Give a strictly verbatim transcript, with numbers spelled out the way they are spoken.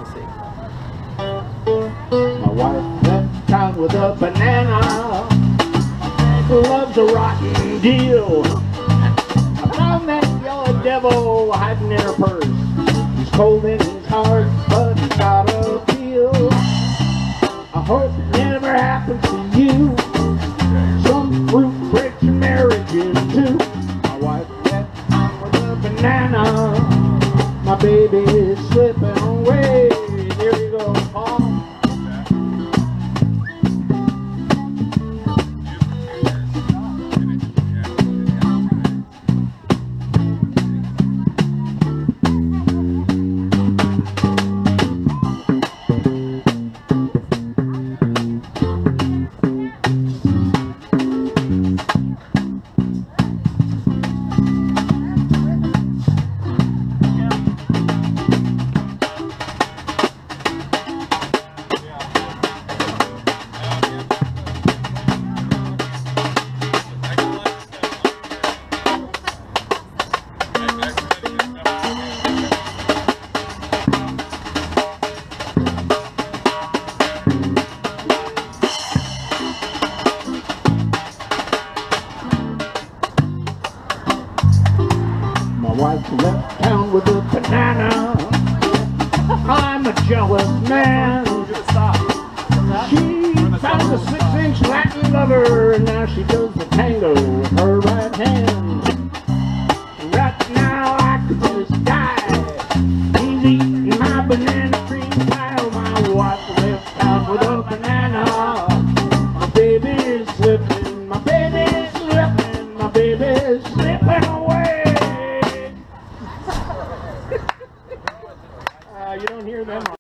We'll see. My wife left town with a banana. Loves a rotten deal. I found that yellow devil hiding in her purse. He's cold in his heart, but he's got a feel. I hope it never happens to you. Some fruit breaks your marriage in two. My wife left town with a banana. My baby is slipping away. Here you go, Paul. My wife left town with a banana. I'm a jealous man. She found a six-inch Latin lover, and now she does the tango with her right hand. Right now I could just die. He's eating my banana cream pie. My wife left town with a banana. My baby is slipping, my baby is slipping, my baby is slipping away. Uh, you don't hear them.